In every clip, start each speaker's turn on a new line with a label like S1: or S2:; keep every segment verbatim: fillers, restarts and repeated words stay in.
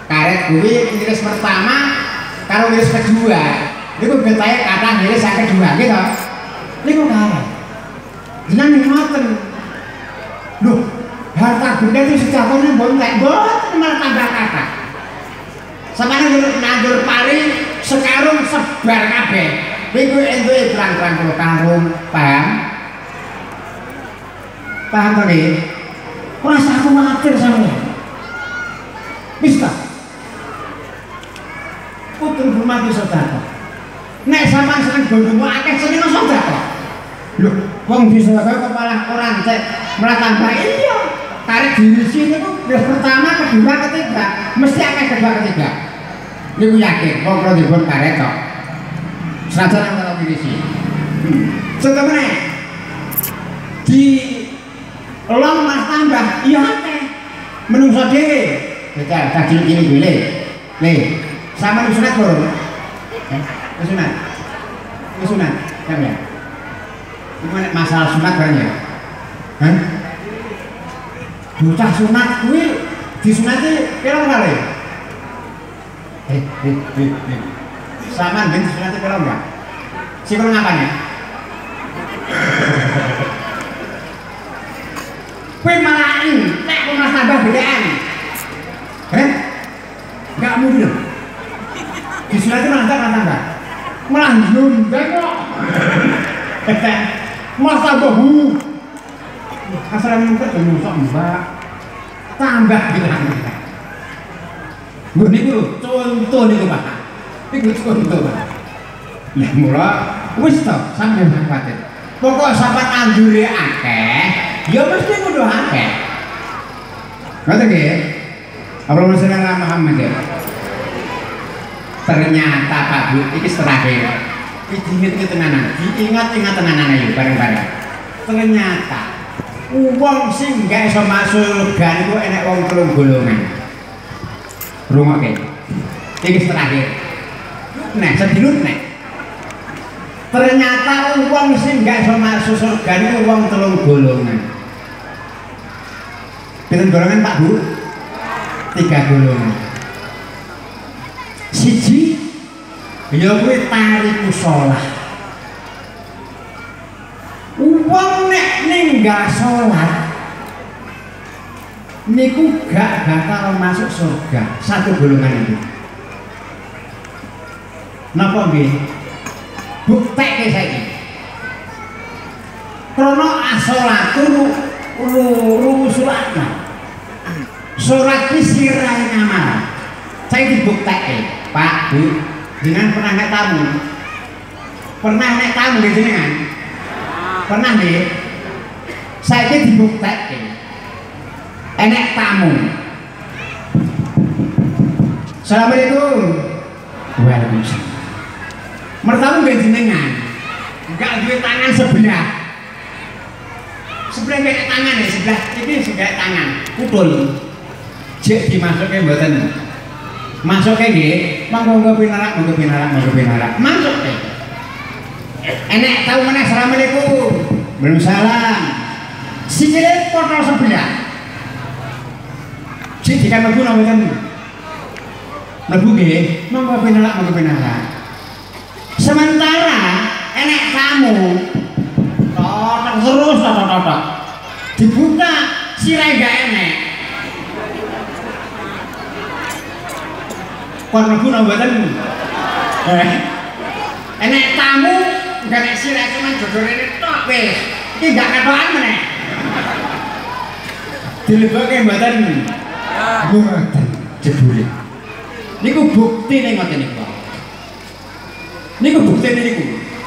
S1: karet kuwi ngiris pertama karo ngiris kedua niku betahe kathah ngiris yang kedua gitu niku karet jenengan ngoten lho harta benda itu sejatone mboten nek mboten malah tambah kathah sampeyan nandur pari sekarung sebar kabeh niku entuke berang-berang karo karung paham paham to nggih ora usah kuwatir sampeyan wis ta putung hormati sedekah nek sampean seneng gondomu akeh seneng sedekah lho wong disedekah kok malah ora cek malah tambah iya tarik diri sini tuh yang pertama kedua ketiga mesti akeh kedua ketiga niku yakin kok kalau dipun karet kok senajan kalau diri sini setemene di long mas tambah iya akeh menungso dhewe betul tadi ini dhewe le sama sunat lho eh sunat sunat kan ya gimana masalah sunat kan ya hah bocah sunat kuwi disunati pira kali eh eh eh sama ben disunati pira enggak sing ngono ngapane kowe malah entek kok mas tambah bedaan eh enggak mungkin disunati malah entek tambah malah njundeng kok mas tambah hu asal mungkin termusuk mbak tambah bilang gue niku contoh niku pak niku contoh pak ya mula wis to sampeyan khawatir pokok sampean anjure akeh ya mesti kudu akeh ngoten nggih Allahumma sholli ala Muhammad ya ternyata Pak Bu iki terakhir iki diinget tenanan diingat-ingat tenanan ayo bareng-bareng ternyata uang sing gak iso masuk surga niku enek wong telung golongan. Rungokke. Iki terakhir. Nek sedilut nek. Ternyata uang sing gak iso masuk surga niku wong telung golongan. Pinten golongan Pak Bu? Tiga golongan. Siji ya kuwi tariku shalah. Uang nek ninggal sholat niku gak bakal masuk surga satu golongan itu napa nggih buktekke saiki krana as-sholatu rusulana sholat ki sirahe ngamal saiki dibuktekke Pak Bu jenengan pernah nek tamu pernah nek tamu nggih jenengan pernah nih saya ini dibuktikan enek tamu assalamualaikum waalaikumsalam mertamu gak jenengan gak duit tangan sebelah sebelah kayak tangan ya sebelah ini sebelah tangan pukul jek dimasukin mboten masuknya gak monggo pinarak monggo pinarak monggo pinarak masuk enek tahu mana assalamualaikum belum salam sikile potol sebelah si dikan mlebu napa mboten mlebu nggih monggo pinalak monggo pinalak sementara enek tamu totok terus totok totok dibuka sirai gak enek kon mlebu napa mboten eh enek tamu gak nek sirai cuman jodorene tok wis iki gak ketokan meneh dilebokke mboten mboten jebule niku bukti ning ngoten niku niku bukti niku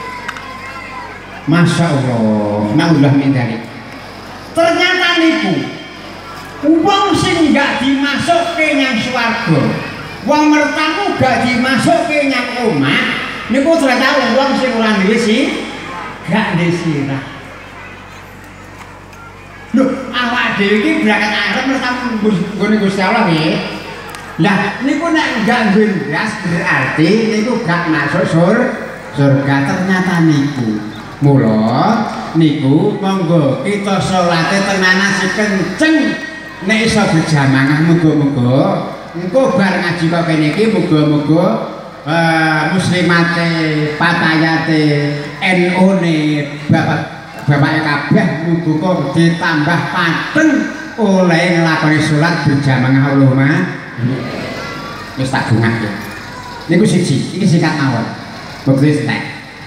S1: Masya Allah naudzubillah min dzalik ternyata niku wong sing gak dimasukke nang swarga wong mertamu gak dimasukke nang omah niku ternyata wong sing ora duwe sih gak duwe sirah. Lho, awak dhewe iki berangkat arep mertamu nggone Gusti Allah nggih. Lah niku nek gak duwe beras berarti niku gak masuk sur surga ternyata niku. Mula niku monggo kita salate tenanan sing kenceng nek iso berjamaah muga-muga engko bar ngaji kok kene iki muga-muga uh, muslimate patayate N U ne bapak bapake kabeh muga ditambah pateng oleh nglakoni salat berjamaah Allahumma wis tak dongake niku siji iki singkat mawon wektu entek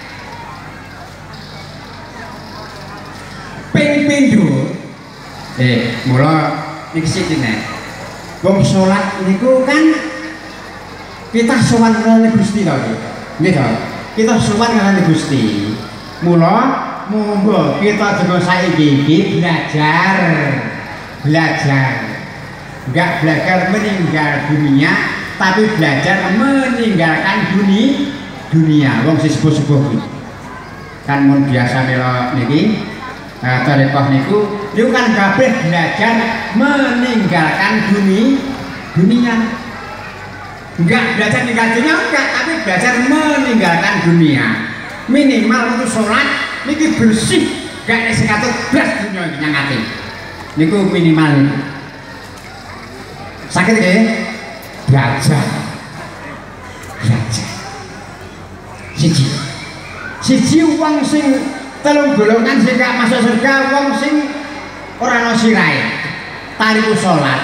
S1: ping pindho eh mula iki siji nek wong salat niku kan kita sowan karo Gusti to nggih to kita sowan karo Gusti mula monggo kita juga saiki iki belajar belajar enggak belajar meninggal dunia tapi belajar meninggalkan dunia dunia wong sing sepuh-sepuh kan mun biasa melo niki tarekoh niku niku kan kabeh belajar meninggalkan dunia dunia enggak belajar meninggalkan dunia enggak tapi belajar meninggalkan dunia minimal untuk sholat niki bersih gak ada sekatut belas dunia nyangati niku minimal niku sakit ya belajar belajar siji siji wong sing telung golongan sing gak masuk surga wong sing ora ana sirahe tariku salat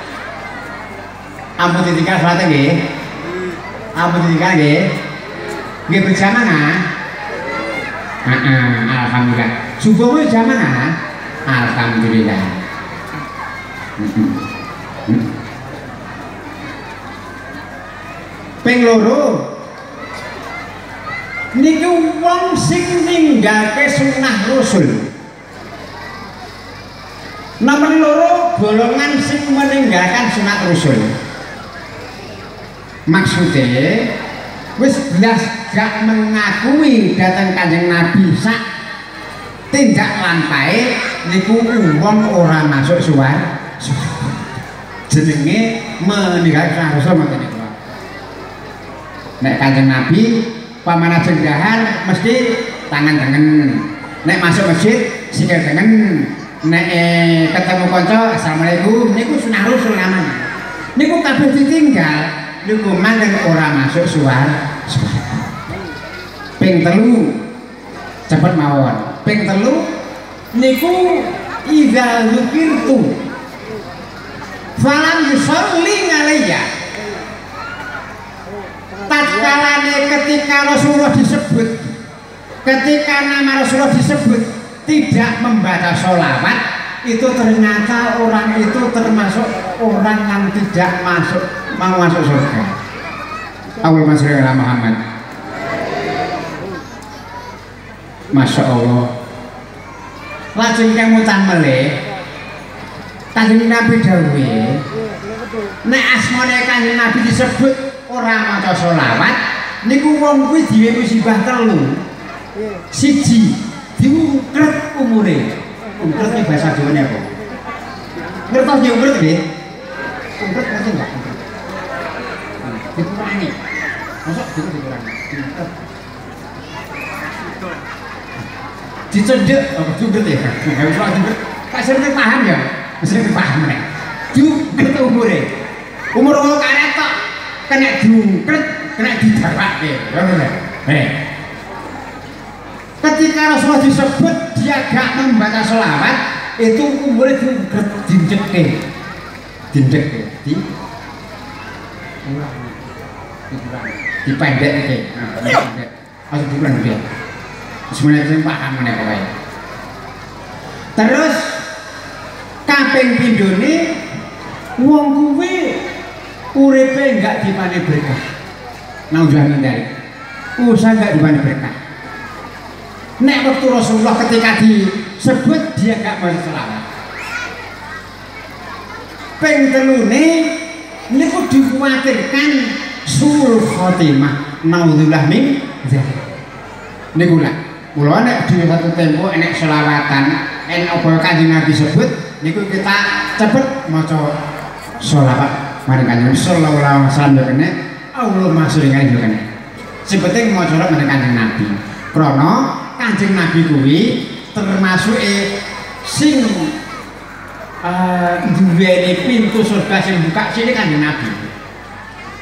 S1: ampun ditinggal salate nggih ampun ditinggal nggih nggih berjamaah heeh alhamdulillah subuh jamaah alhamdulillah ping loro niku wong sing ninggalke sunah rasul nomor loro golongan sing meninggalkan sunat rasul maksudnya wis belas gak mengakui datang Kanjeng Nabi sak tindak lantai niku wong ora masuk suar jenenge meninggalkan rasul ngoten niku nek Kanjeng Nabi pamana jenggahan mesti tangan-tangan nek masuk masjid sikil tangan nek eh, ketemu kanca assalamualaikum niku sunah rasul namanya niku kabeh ditinggal niku mangken ora masuk suara ping telu cepet mawon ping telu niku idza dzukirtu falam yusolli alayya tatkalane ketika Rasulullah disebut ketika nama Rasulullah disebut tidak membaca sholawat itu ternyata orang itu termasuk orang yang tidak masuk mau masuk surga. Allahumma sholli ala Muhammad. Masya Allah. Lajeng kamu tamelih Kanjeng Nabi dawuhe nek asmane Kanjeng Nabi disebut ora maca sholawat niku wong kuwi dhewe musibah telu siji diungkret umure ungkret iki bahasa Jawane apa ngertos nggih ungkret nggih ungkret ngerti enggak dikurangi mosok dikurangi ungkret dicendek apa ungkret ya enggak usah ungkret tak sering paham ya sering paham nek diungkret umure umur wong karep tok kena diungkret kena didarake eh ketika Rasulullah disebut dia gak membaca sholawat itu umurnya diungkret dindeke dindeke di dipendek ke masuk bulan dia sebenarnya saya paham mana pokoknya terus kaping pindhone wong kuwi uripe enggak dipane berkah naudzubillah dari usaha enggak dipane berkah nek waktu Rasulullah ketika disebut dia enggak mau selawat ping telune niku dikhawatirkan suul khotimah naudzubillah min dzalik niku lah kula nek di satu tempo enek selawatan enek apa Kanjeng Nabi sebut niku kita cepet maca sholawat mari Kanjeng sallallahu alaihi wasallam yo kene Allahumma sholli alaihi yo kene sing penting maca sholawat mari Kanjeng Nabi krana Kanjeng Nabi kuwi termasuk e sing uh, duweni pintu surga sing buka sini Kanjeng Nabi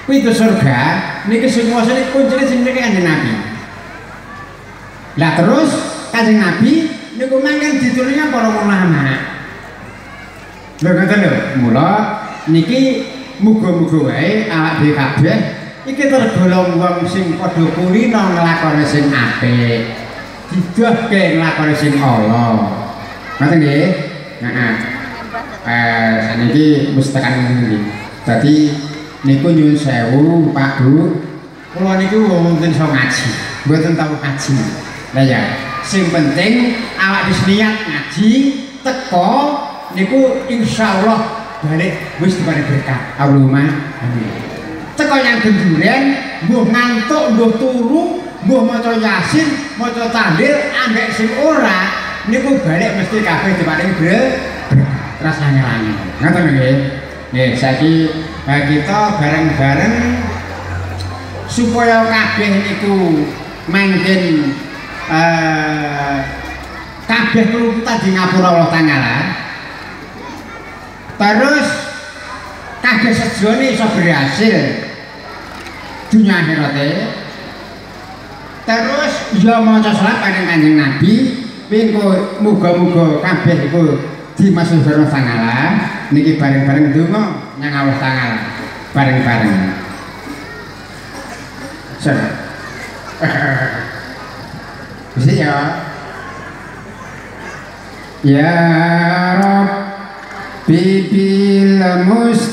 S1: pintu surga niki sing nguasani kuncine jenenge Kanjeng Nabi. Lah terus Kanjeng Nabi niku mangken ditulungi para ulama. Lho ngoten lho, mula niki muga-muga wae awak dhewe kabeh iki tergolong wong sing padha kulino nglakoni sing apik. Didohke nglakoni sing ala. Ngoten nggih? Heeh. Eh saniki wis tekan niki. Dadi niku nyuwun sewu Pak Bu. Kula niku wonten iso ngaji, mboten tau ngaji. Lah ya, sing penting awak wis niat ngaji, teko niku insyaallah balik wis dipare berkah. Allahumma amin. Teko yang genduren, mbuh ngantuk, mbuh turu, mbuh maca Yasin, maca tahlil, ambek sing ora niku balik mesti kabeh diparingi berkah. Rasane lanang. Ngoten nggih. Nggih, saiki kita bareng-bareng supaya kabeh niku mangken eh kabeh kelumputan di ngapura Allah Ta'ala. Terus kabeh sejone iso berhasil dunia akhirate. Terus ya maca salat paring Kanjeng Nabi, pengko muga-muga kabeh iku dimasuk Allah Ta'ala. Niki bareng-bareng donga nyang Allah Ta'ala. Bareng-bareng. Sir. Bisa ya. Ya Rabbi bil mus